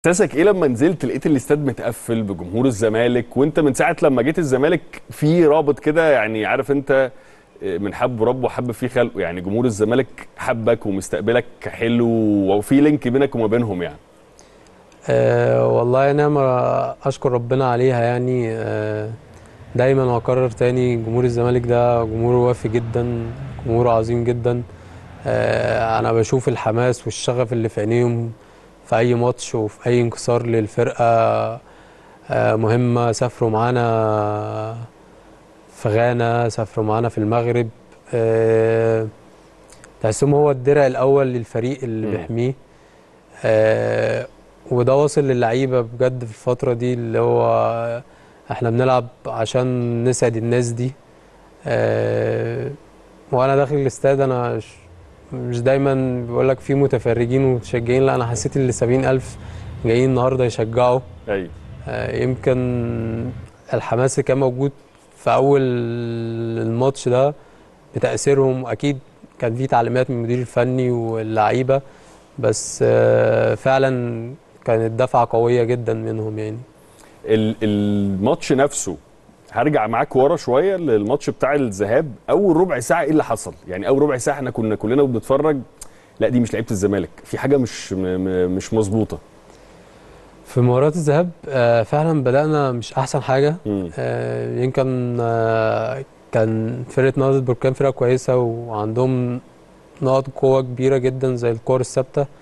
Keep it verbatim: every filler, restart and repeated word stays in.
احساسك ايه لما نزلت لقيت الاستاد متقفل بجمهور الزمالك، وانت من ساعه لما جيت الزمالك في رابط كده، يعني عارف انت من حب ربه وحب فيه خلقه، يعني جمهور الزمالك حبك ومستقبلك حلو وفي لينك بينك وما بينهم يعني. أه والله نعمة، أشكر ربنا عليها يعني. أه دايما وأكرر تاني، جمهور الزمالك ده جمهور وافي جدا، جمهور عظيم جدا. أه أنا بشوف الحماس والشغف اللي في عينيهم في أي ماتش وفي أي انكسار للفرقة. أه مهمة، سافروا معانا في غانا، سافروا معانا في المغرب. أه تحسهم هو الدرع الأول للفريق اللي امم بيحميه. آه وده واصل للعيبة بجد في الفترة دي، اللي هو احنا بنلعب عشان نسعد الناس دي. آه وانا داخل الاستاد انا ش- مش دايما بيقول لك في متفرجين ومتشجعين، لا انا حسيت ان سبعين الف جايين النهارده يشجعوا. ايوه. آه يمكن الحماس اللي كان موجود في اول الماتش ده بتأثيرهم اكيد، كان في تعليمات من المدير الفني واللعيبة، بس آه، فعلا كانت دفعة قوية جدا منهم يعني. ال- الماتش نفسه، هرجع معاك ورا شويه للماتش بتاع الذهاب. اول ربع ساعه ايه اللي حصل؟ يعني اول ربع ساعه احنا كنا كلنا بنتفرج، لا دي مش لعيبه الزمالك، في حاجه مش م- م- مش مظبوطه. في مباراة الذهاب آه، فعلا بدأنا مش أحسن حاجة. امم آه، يمكن آه، كان فرقة نهضة بركان فرقة كويسة وعندهم نقط قوة كبيرة جدا زي الكور الثابتة.